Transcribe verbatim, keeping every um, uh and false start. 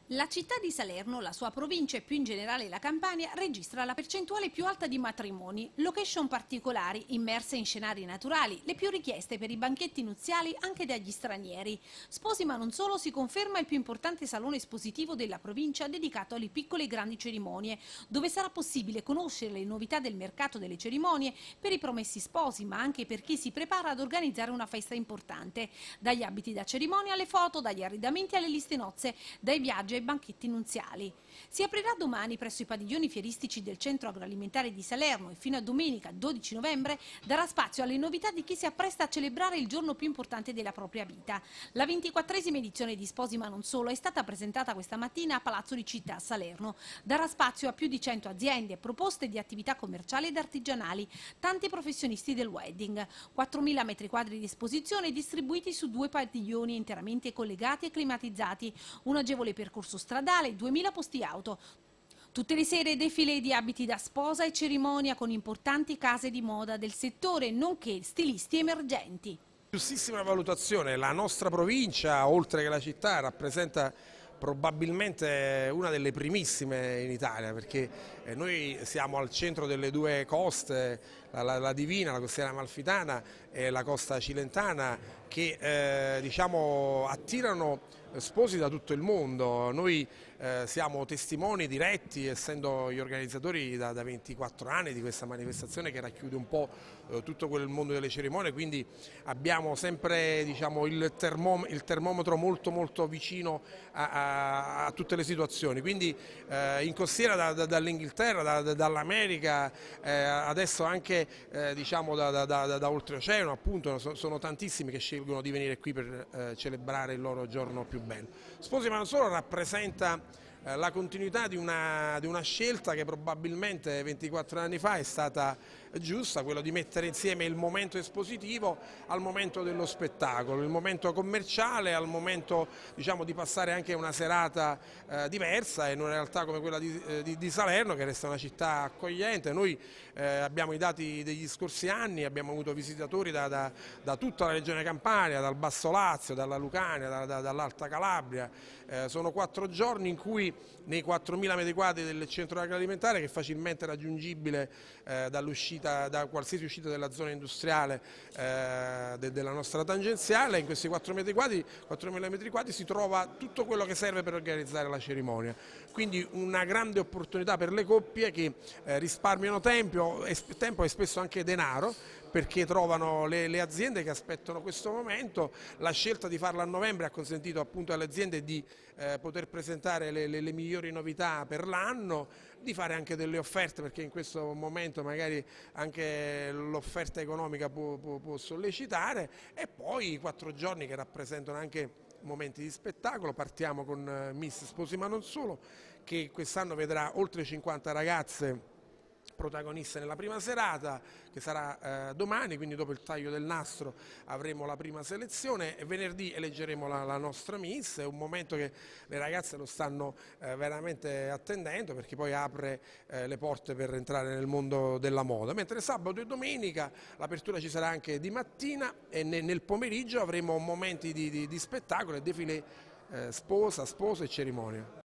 La città di Salerno, la sua provincia e più in generale la Campania registra la percentuale più alta di matrimoni, location particolari, immerse in scenari naturali, le più richieste per i banchetti nuziali anche dagli stranieri. Sposi ma non solo si conferma il più importante salone espositivo della provincia dedicato alle piccole e grandi cerimonie, dove sarà possibile conoscere le novità del mercato delle cerimonie per i promessi sposi, ma anche per chi si prepara ad organizzare una festa importante. Dagli abiti da cerimonia alle foto, dagli arredamenti alle liste nozze, dai viaggi ai banchetti nunziali. Si aprirà domani presso i padiglioni fieristici del Centro Agroalimentare di Salerno e fino a domenica dodici novembre darà spazio alle novità di chi si appresta a celebrare il giorno più importante della propria vita. La ventiquattresima edizione di Sposi ma non solo è stata presentata questa mattina a Palazzo di Città a Salerno. Darà spazio a più di cento aziende, proposte di attività commerciali ed artigianali, tanti professionisti del wedding. quattromila metri quadri di esposizione distribuiti su due padiglioni interamente collegati e climatizzati, un agevole percorso stradale, duemila posti auto. Tutte le sere defilé di abiti da sposa e cerimonia con importanti case di moda del settore, nonché stilisti emergenti. Giustissima valutazione, la nostra provincia, oltre che la città, rappresenta probabilmente una delle primissime in Italia, perché noi siamo al centro delle due coste, la, la, la Divina, la costiera amalfitana e la costa cilentana, che eh, diciamo, attirano sposi da tutto il mondo. Noi eh, siamo testimoni diretti, essendo gli organizzatori da, da ventiquattro anni di questa manifestazione che racchiude un po' eh, tutto quel mondo delle cerimonie, quindi abbiamo sempre diciamo, il, termom il termometro molto molto vicino a, a, a tutte le situazioni. Quindi eh, in costiera da, da, dall'Inghilterra, da, da, dall'America, eh, adesso anche eh, diciamo da, da, da, da oltreoceano, appunto, so, sono tantissimi che scelgono di venire qui per eh, celebrare il loro giorno più bello. Sposi ma non solo rappresenta eh, la continuità di una, di una scelta che probabilmente ventiquattro anni fa è stata giusta, quello di mettere insieme il momento espositivo al momento dello spettacolo, il momento commerciale al momento diciamo, di passare anche una serata eh, diversa in una realtà come quella di, eh, di, di Salerno, che resta una città accogliente. Noi eh, abbiamo i dati degli scorsi anni, abbiamo avuto visitatori da, da, da tutta la regione Campania, dal Basso Lazio, dalla Lucania, da, da, dall'Alta Calabria. Eh, sono quattro giorni in cui nei quattromila metri quadri del centro agroalimentare, che è facilmente raggiungibile eh, dall'uscita, da qualsiasi uscita della zona industriale eh, de, della nostra tangenziale, in questi quattromila metri quadri si trova tutto quello che serve per organizzare la cerimonia. Quindi una grande opportunità per le coppie che eh, risparmiano tempo e, tempo e spesso anche denaro, perché trovano le, le aziende che aspettano questo momento. La scelta di farla a novembre ha consentito appunto alle aziende di eh, poter presentare le, le, le migliori novità per l'anno, di fare anche delle offerte, perché in questo momento magari anche l'offerta economica può, può, può sollecitare, e poi i quattro giorni che rappresentano anche momenti di spettacolo. Partiamo con Miss Sposi ma non solo, che quest'anno vedrà oltre cinquanta ragazze protagoniste nella prima serata, che sarà eh, domani, quindi dopo il taglio del nastro avremo la prima selezione e venerdì eleggeremo la, la nostra Miss. È un momento che le ragazze lo stanno eh, veramente attendendo, perché poi apre eh, le porte per entrare nel mondo della moda, mentre sabato e domenica l'apertura ci sarà anche di mattina e ne, nel pomeriggio avremo momenti di, di, di spettacolo e defilé eh, sposa, sposo e cerimonia.